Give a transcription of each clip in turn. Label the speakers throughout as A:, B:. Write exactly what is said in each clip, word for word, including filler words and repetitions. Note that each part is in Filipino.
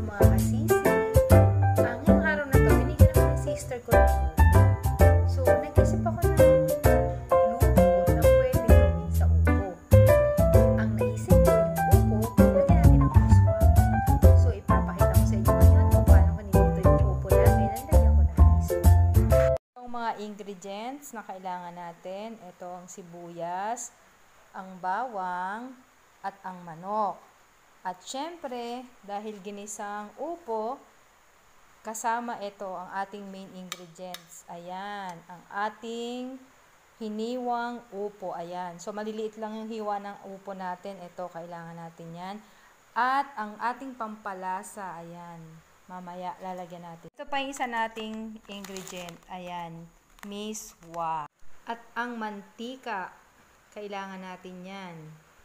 A: mga kasisi. Uh, ngayong araw na to, binigyan ako ng sister ko ng upo. So, nag-isip ako ng luto na pwede gawin sa upo. Ang naisip ko yung upo, lagyan natin ng aswang. So, ipapakita ko sa inyo ngayon kung paano ko niluto yung upo namin. Nalagyan ko ng aswang. Ang mga ingredients na kailangan natin, ito ang sibuyas, ang bawang, at ang manok. At syempre, dahil ginisang upo, kasama ito ang ating main ingredients. Ayan, ang ating hiniwang upo. Ayan. So, maliliit lang yung hiwa ng upo natin. Ito, kailangan natin yan. At ang ating pampalasa, ayan. Mamaya, lalagyan natin. Ito pa yung isa nating ingredient. Ayan, miswa. At ang mantika, kailangan natin yan.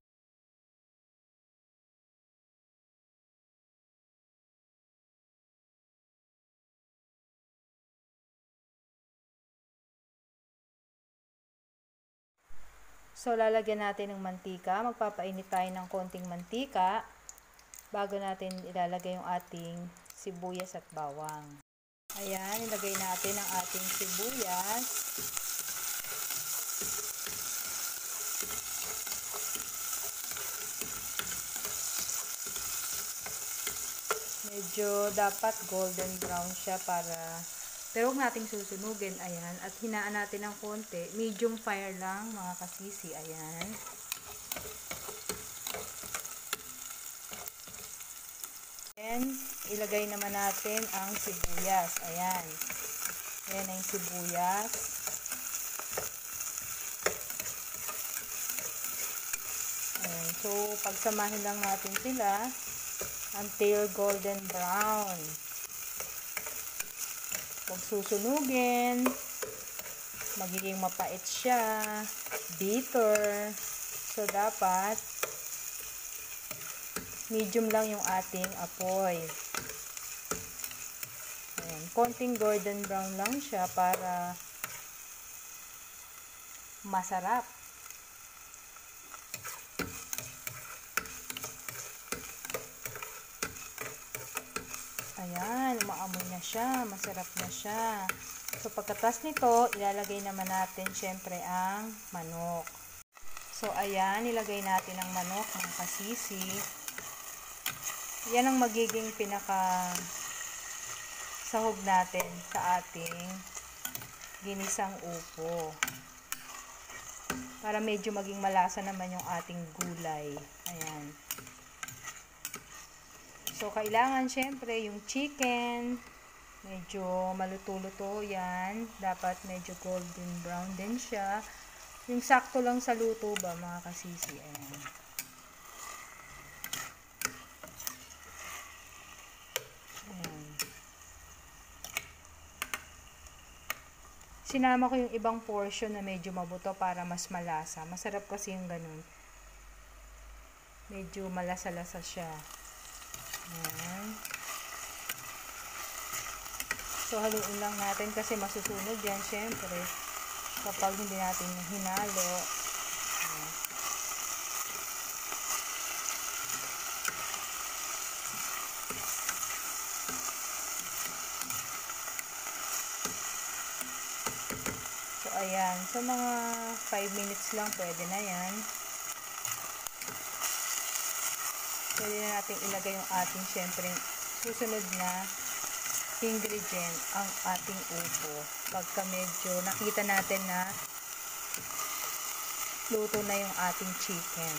A: So, lalagyan natin ng mantika. Magpapainit tayo ng konting mantika bago natin ilalagay yung ating sibuyas at bawang. Ayan, ilagay natin ang ating sibuyas. Medyo dapat golden brown siya para, pero huwag nating susunugin. Ayan, at hinaan natin ng konti. Medium fire lang mga kasisi. Ayan. Then, ilagay naman natin ang sibuyas. Ayan. Ayan ang sibuyas. Ayan. So, pagsamahin lang natin sila until golden brown. Huwag susunugin. Magiging mapait siya. Bitter. So, dapat medium lang yung ating apoy. Ayan. Konting golden brown lang siya para masarap. Ayan, umaamoy na siya. Masarap na siya. So, pagkatas nito, ilalagay naman natin syempre ang manok. So, ayan, ilagay natin ang manok, mga kasisi. Yan ang magiging pinaka sahog natin sa ating ginisang upo. Para medyo maging malasa naman yung ating gulay. Ayan. So, kailangan syempre yung chicken, medyo maluto-luto yan. Dapat medyo golden brown din siya. Yung sakto lang sa luto ba, mga kasisi. Ayan. Ayan. Sinama ko yung ibang portion na medyo mabuto para mas malasa. Masarap kasi yung ganun. Medyo malasa-lasa siya. Ayan. So, haluin lang natin kasi masusunog yan, syempre, kapag hindi natin hinalo. Ayan. So, ayan. So, mga five minutes lang, pwede na yan. Pwede na natin ilagay yung ating, syempre, susunod na ingredient, ang ating upo. Pagka medyo nakita natin na luto na yung ating chicken.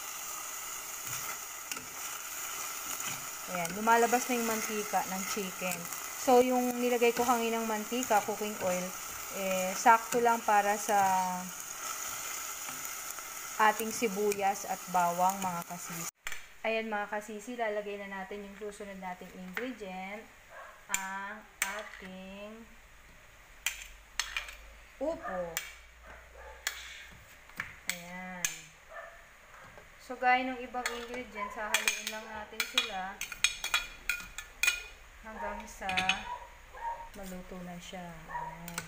A: Ayan, lumalabas na yung mantika ng chicken. So, yung nilagay ko kanginang mantika, cooking oil, eh, sakto lang para sa ating sibuyas at bawang, mga kasisi. Ayan, mga kasisi, lalagay na natin yung susunod nating ingredient, ang ating upo. Ayan. So, gaya ng ibang ingredients, hahaluin lang natin sila hanggang sa maluto na siya. Ayan.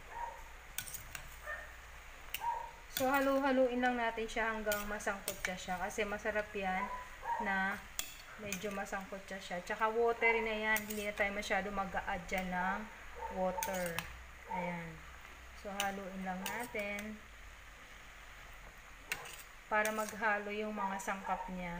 A: So, halu-haluin lang natin siya hanggang masangkot na siya kasi masarap yan na Medyo masangkot siya siya. Tsaka watery na yan. Hindi na tayo masyado mag-a-add dyan ng water. Ayan. So, haluin lang natin. Para maghalo yung mga sangkap niya.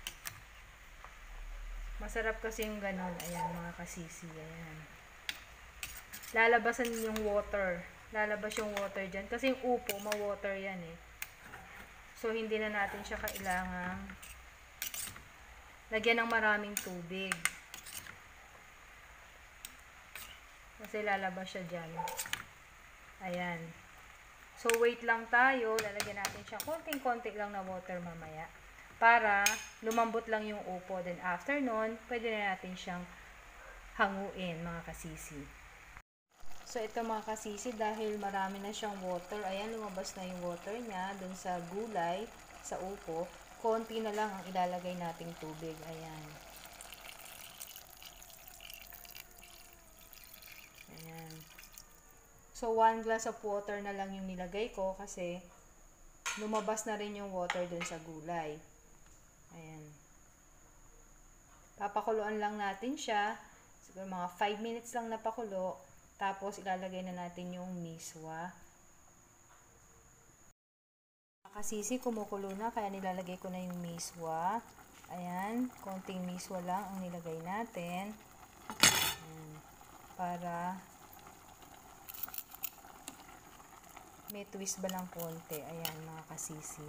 A: Masarap kasi yung ganon. Ayan, mga kasisi. Ayan. Lalabasan yung water. Lalabas yung water dyan. Kasi yung upo, ma-water yan eh. So, hindi na natin siya kailangang lagyan ng maraming tubig. Kasi lalabas siya dyan. Ayan. So, wait lang tayo. Lalagyan natin siya konting-konti lang na water mamaya. Para lumambot lang yung upo. Then, after nun, pwede na natin siyang hanguin, mga kasisi. So, ito mga kasisi, dahil marami na siyang water, ayan, lumabas na yung water niya dun sa gulay, sa upo. Konti na lang ang ilalagay nating tubig. Ayan. Ayan. So, one glass of water na lang yung nilagay ko kasi lumabas na rin yung water dun sa gulay. Ayan. Papakuluan lang natin siya. Siguro mga five minutes lang napakulo. Tapos, ilalagay na natin yung miswa. Kasisi, kumukulo na, kaya nilalagay ko na yung miswa. Ayan, konting miswa lang ang nilagay natin. Ayan, para may twist ba lang konti. Ayan, mga kasisi.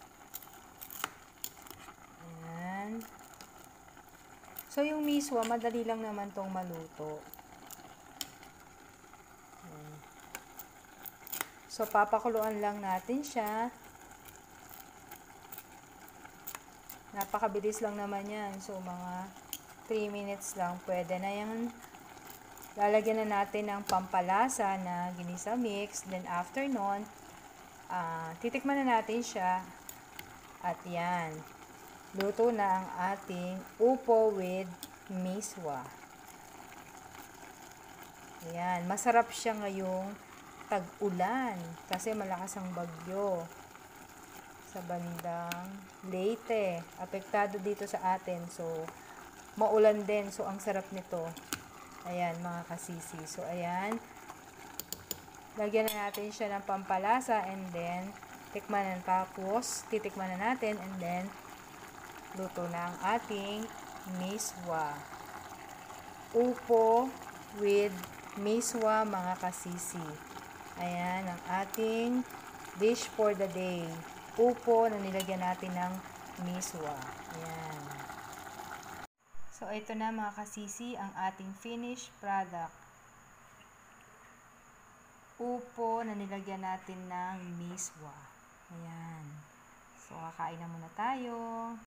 A: Ayan. So, yung miswa, madali lang naman tong maluto. Ayan. So, papakuluan lang natin siya. Napakabilis lang naman yan. So, mga three minutes lang. Pwede na yan. Lalagyan na natin ng pampalasa na ginisa mix. Then, after nun, uh, titikman na natin siya. At yan. Luto na ang ating upo with miswa. Ayan. Masarap siya ngayong tag-ulan. Kasi malakas ang bagyo sa bandang Leyte. Apektado dito sa atin. So, maulan din. So, ang sarap nito. Ayan, mga kasisi. So, ayan. Lagyan na natin siya ng pampalasa and then, tikman na. Tapos, titikman na natin and then, luto na ang ating miswa. Upo with miswa, mga kasisi. Ayan, ang ating dish for the day. Upo na nilagyan natin ng miswa. Ayan. So, ito na mga kasisi, ang ating finished product. Upo na nilagyan natin ng miswa. Ayan. So, kakain na muna tayo.